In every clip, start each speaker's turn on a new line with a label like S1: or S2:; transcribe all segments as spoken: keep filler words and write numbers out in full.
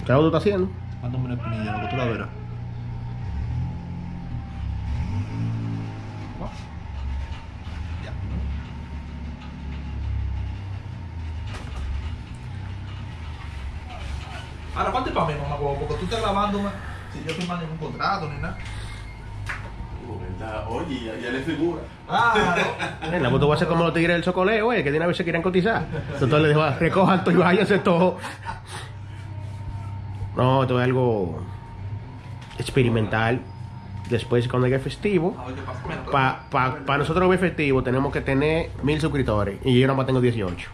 S1: ¿Qué tú estás haciendo?
S2: Mándame una espinilla, lo que tú la verás. Ya. Ahora, ¿cuánto es para mí, mamá? Porque tú estás grabándome si yo firmé ningún contrato ni nada.
S3: Oye, ya, ya le figura.
S2: Ah,
S1: En la moto va a ser como los tigres del Socoleo, eh, que de una vez se quieren cotizar. Entonces le dijo, recojan todo y váyanse todo. No, esto es algo experimental. Después, cuando llegue festivo,
S2: a ver qué pasa. Mira,
S1: para pa, pa nosotros ver festivo, tenemos que tener mil suscriptores. Y yo nada más tengo dieciocho.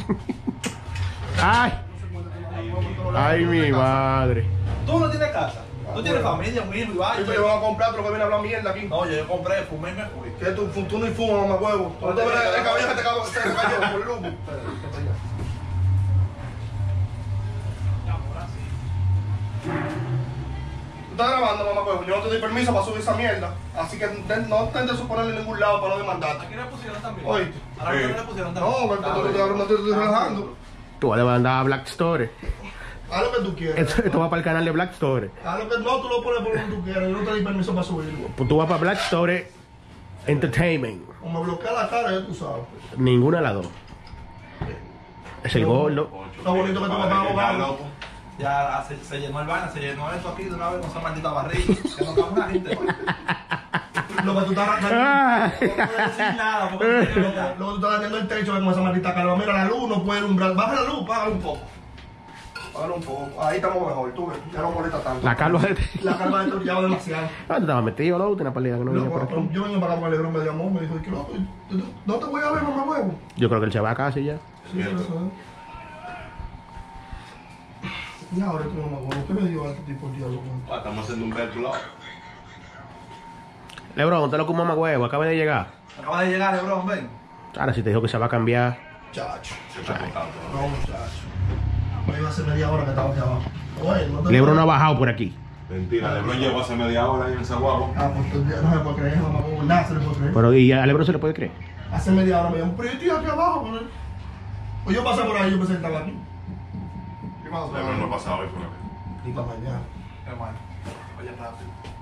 S1: ¡Ay! ¡Ay, mi madre!
S2: ¿Tú no tienes casa? ¿Tú tienes familia, un hijo y vaya?
S4: Yo voy a comprar otro que viene a hablar mierda aquí.
S2: No, yo, yo compré, fumé y me fui.
S4: Que tú, tú no fumas, mamá huevo. Tú te ves el cabello que te cayó, se te cayó por el lujo. Tú estás grabando, mamá huevo. Yo no te doy permiso para subir esa mierda. Así que no intentes suponerle en ningún lado para no demandarte.
S2: ¿Aquí le pusieron también?
S4: Oíste.
S2: ¿A la mujer le pusieron también?
S4: No, pero tú te no te estoy relajando.
S1: Tú vas a demandar a Black Story.
S4: Haz lo que tú quieras.
S1: Esto, esto va para el canal de Black Story.
S4: Haz lo que no, tú lo pones por donde tú quieras. Yo no te doy permiso para subirlo.
S1: Pues tú vas para Black Story Entertainment.
S4: O me bloquea la cara, ya tú sabes.
S1: Ninguna de las dos. Es el gordo.
S4: Está bonito que tú me vas a abogar.
S2: Ya se, se llenó el baño, se llenó esto aquí de una vez con esa maldita barriga. Que no cabe una gente.
S4: Lo que tú estás
S1: Ah.
S2: No puedo decir nada porque no sé qué verdad.
S4: Luego tú estás dañando el techo con esa maldita calva. Mira, la luz no puede alumbrar. Baja la luz, bájala un poco. Bájala un poco. Ahí estamos mejor, tú ves. Ya no molesta tanto.
S1: La calva de...
S4: La calva de esto ya va demasiado.
S1: Ah, tú estabas metido, ¿no? Una pelea que no venía
S4: No,
S1: por aquí.
S4: yo vengo para acá porque Alegrón me llamó, me dijo, ¿qué loco? No te voy a ver, mamá huevo.
S1: Yo creo que él se va a casa y ya.
S4: Sí, eso es. Y ahora tu mamá huevo, ¿qué me dio a este tipo de diálogo?
S3: Ah, estamos haciendo un verso lado.
S1: Lebron, te lo con mamá huevo, acaba de llegar.
S2: Acaba de llegar, Lebron, ven.
S1: Ahora si te dijo que se va a cambiar.
S4: Chacho.
S3: Se está contando.
S4: No, muchacho. Me iba a hacer media hora que estaba aquí abajo. Oye, no te
S1: Lebron no ha bajado por aquí.
S3: Mentira, Lebron llegó hace media hora ahí en ese guapo.
S4: Ah, pues tú ya no se puede creer, mamá huevo. Nada se le puede creer.
S1: Pero y a Lebron se le puede creer.
S4: Hace media hora me llamó, pero yo estoy aquí abajo. Pues, pues yo pasé por ahí, yo pensé que estaba aquí. ¿Qué pasa?
S3: Lebron no ha pasado hoy por acá.
S4: Y para mañana.
S2: Hermano, oye rápido.